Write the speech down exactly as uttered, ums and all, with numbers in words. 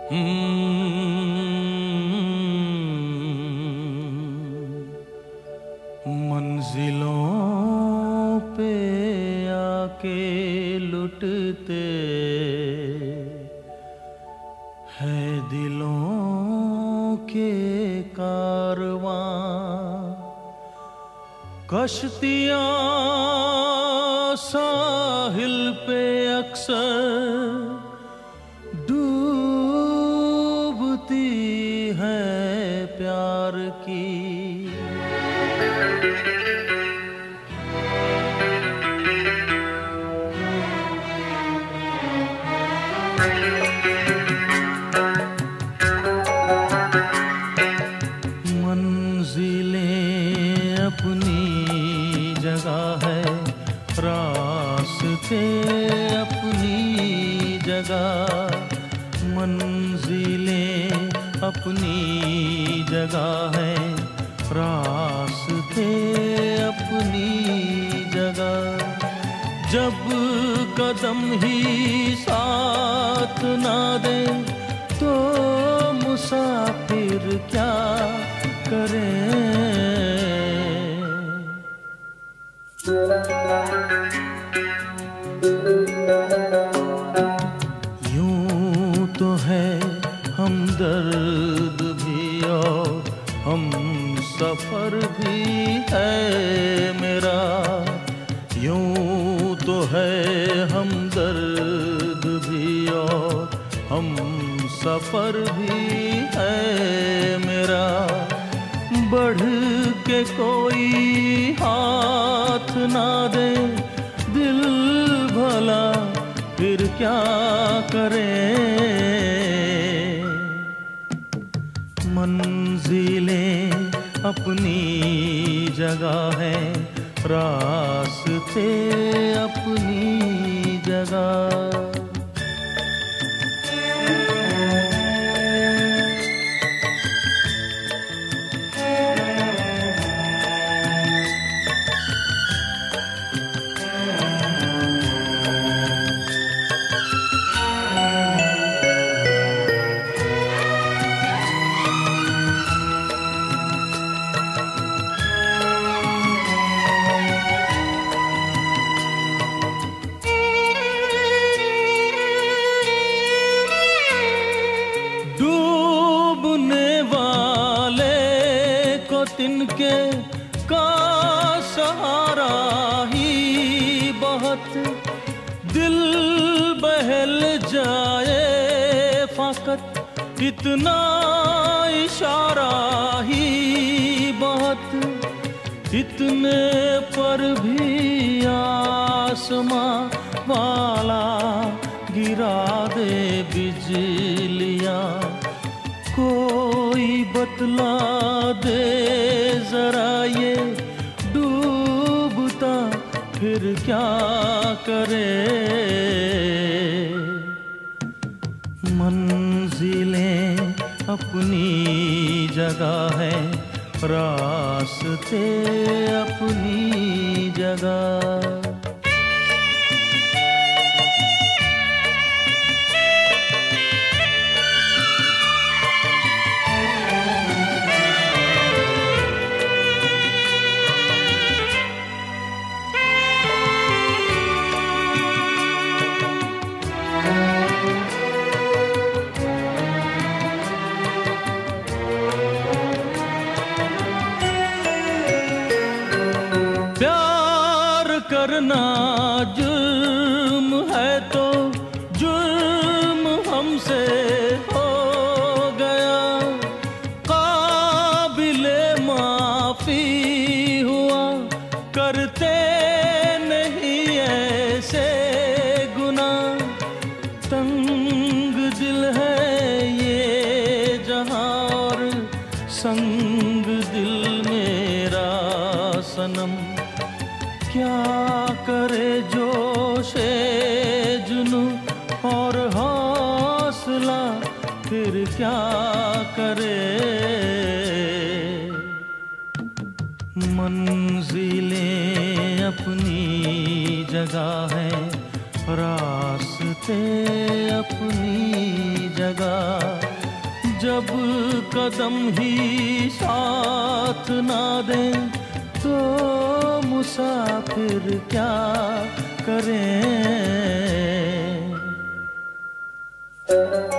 मंजिलों पे आके लुटते हैं दिलों के कारवां, कश्तियां साहिल पे अक्सर डूबती हैं प्यार की। मंजिलें अपनी जगह है, रास्ते अपनी जगह। मंजिलें अपनी जगह है, रास्ते अपनी जगह। जब कदम ही साथ ना दे तो मुसाफिर क्या करें। यूं तो है हमदर्द भी और हम सफर भी है मेरा। यूं तो है हमदर्द भी और हम सफर भी है मेरा। बढ़ के कोई हाथ ना दे दिल भला फिर क्या करें। मंजिलें अपनी जगह है, रास्ते अपनी जगह। डूबने वाले को तिनके का सहारा ही बहुत, दिल बहल जाए फाकत इतना इशारा ही बहुत। इतने पर भी आसमां वाला गिरा दे बिजलियां। कोई बतला दे जरा ये डूबता फिर क्या करे। मंजिलें अपनी जगह है, रास्ते अपनी जगह। प्यार करना जुर्म है तो जुर्म हमसे हो गया। काबिले माफी हुआ करते नहीं ऐसे गुनाह। तंग दिल है ये जहां और संग दिल मेरा सनम। क्या करे जोशे जुनू और हौसला फिर क्या करे। मंजिलें अपनी जगह है, रास्ते पे अपनी जगह, जब कदम ही साथ ना दे तो मुसाफिर क्या करें।